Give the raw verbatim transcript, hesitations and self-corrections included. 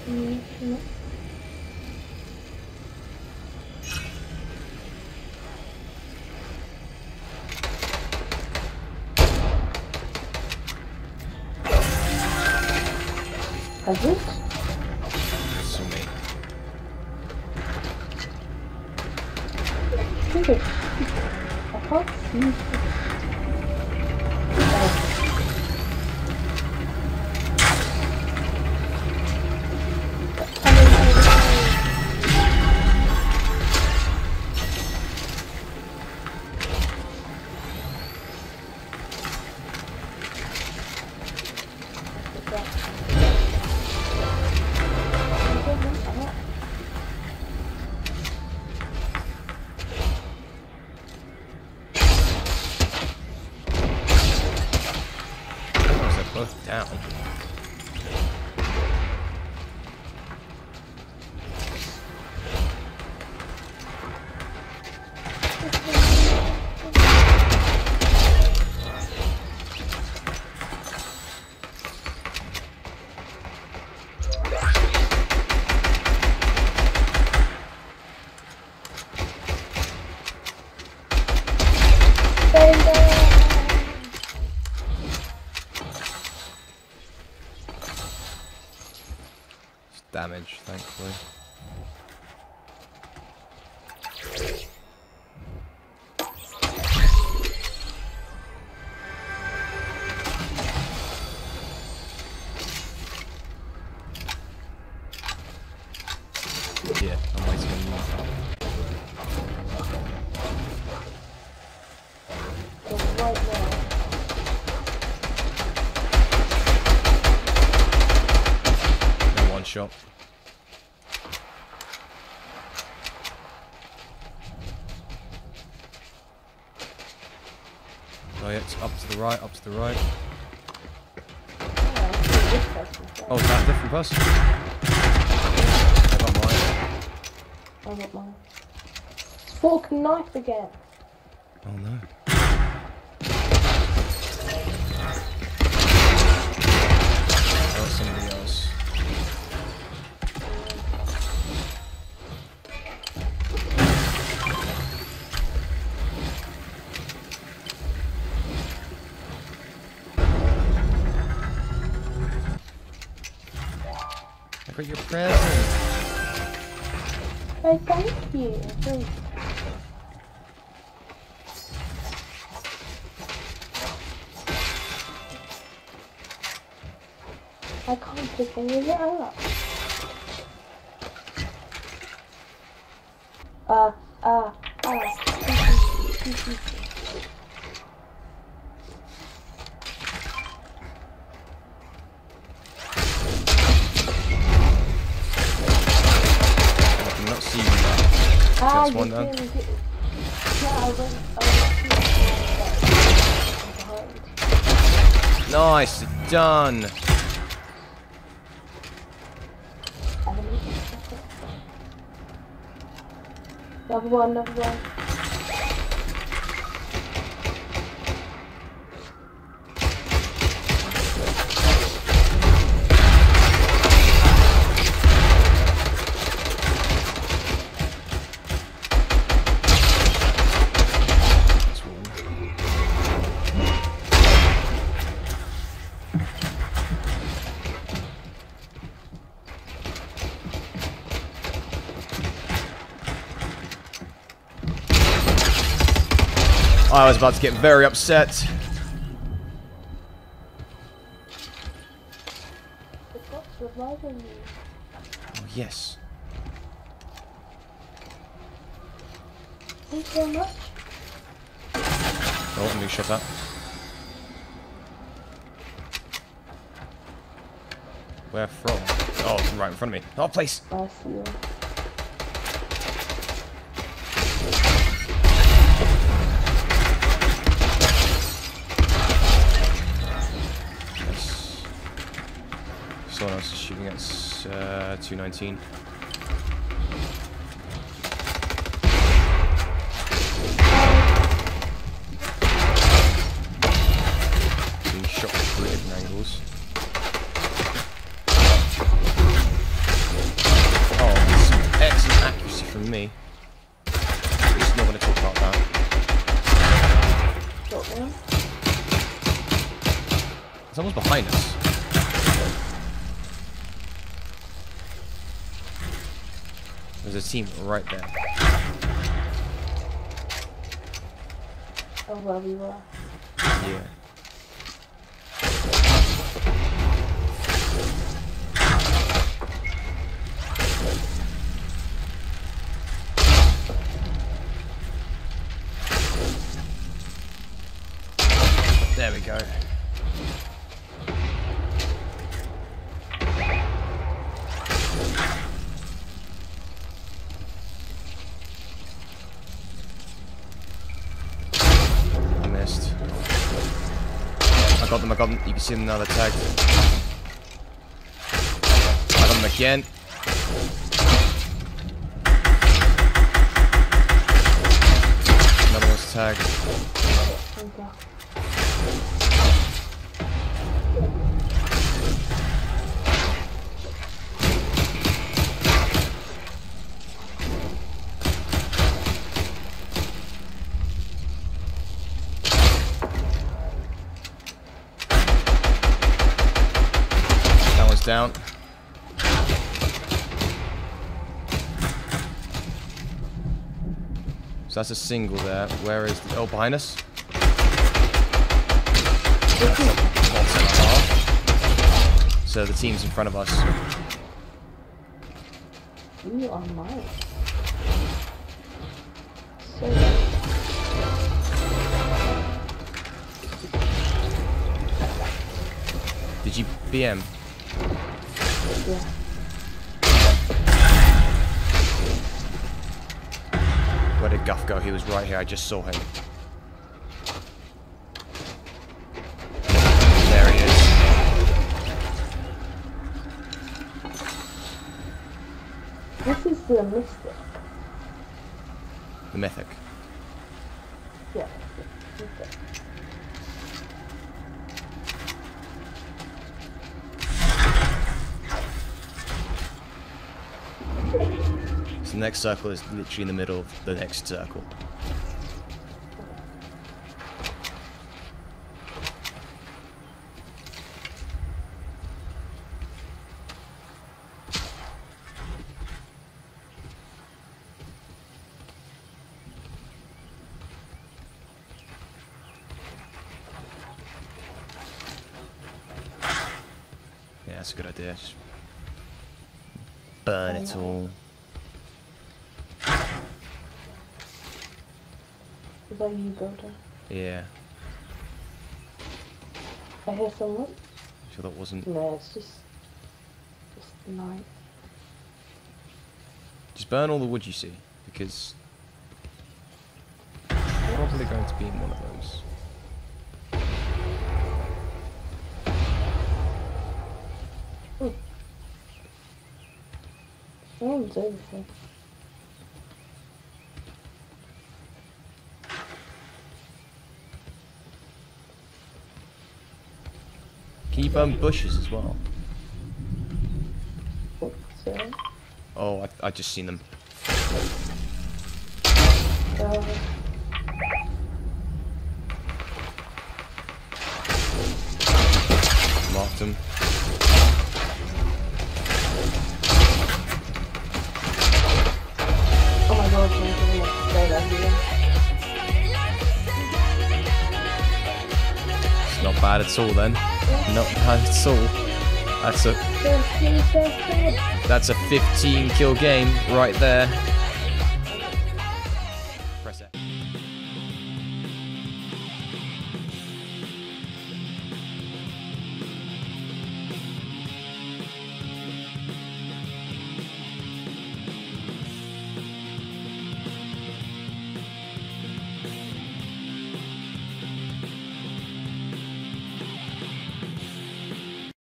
Mm, no. Has it? It's for me. I think it's... I can't see it. Both down. Damage, thankfully. Yeah, I'm waiting on you. Right now. No one shot. Oh yeah, it's up to the right, up to the right. Oh, is that a different person? I got mine. I got mine. It's fork and knife again. Oh no. Oh, somebody else. I got your present. Hey, thank you. Thank you. I can't pick any of it up. Uh, uh, uh. I cannot see you now. Ah, That's one you down. didn't get... Yeah, I went... I went... Nice, done. Another one, another one. I was about to get very upset. The box reviving me. Oh, yes. Thank you very much. Oh, I'm being shot at. Where from? Oh, it's right in front of me. Oh, place. I see you. Someone else is shooting at uh, two nineteen. Being shot from three different angles. me. I'm just not going to talk about that. Got one. Someone's behind us. There's a team right there. Oh, where we were. Yeah. There we go. I missed. I got them, I got them. You can see them now, they're tagged. I got them again. Another one's tagged. Okay. That one's down. So that's a single there. Where is the, oh, behind us? That's a box and a half. So the team's in front of us. You are mine. So good. Did you B M? Yeah. Where did Guff go? He was right here. I just saw him. There he is. This is the mystic. The mythic. Yeah. Mystic. So the next circle is literally in the middle of the next circle. Yeah, that's a good idea. Just burn it all. Is that you, Golden? Yeah. I hear someone. Sure that wasn't. No, it's just, just the night. Just burn all the wood you see, because I'm probably going to be in one of those. Someone's over here. Can you burn bushes as well? So, Oh, I, I just seen them. uh, Marked them. oh my god, I'm gonna have to stay there again. It's not bad at all then. Not bad at all. That's a that's a fifteen kill game right there.